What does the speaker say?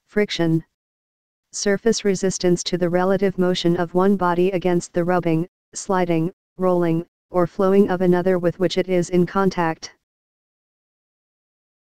Friction. Surface resistance to the relative motion of one body against the rubbing, sliding, rolling, or flowing of another with which it is in contact.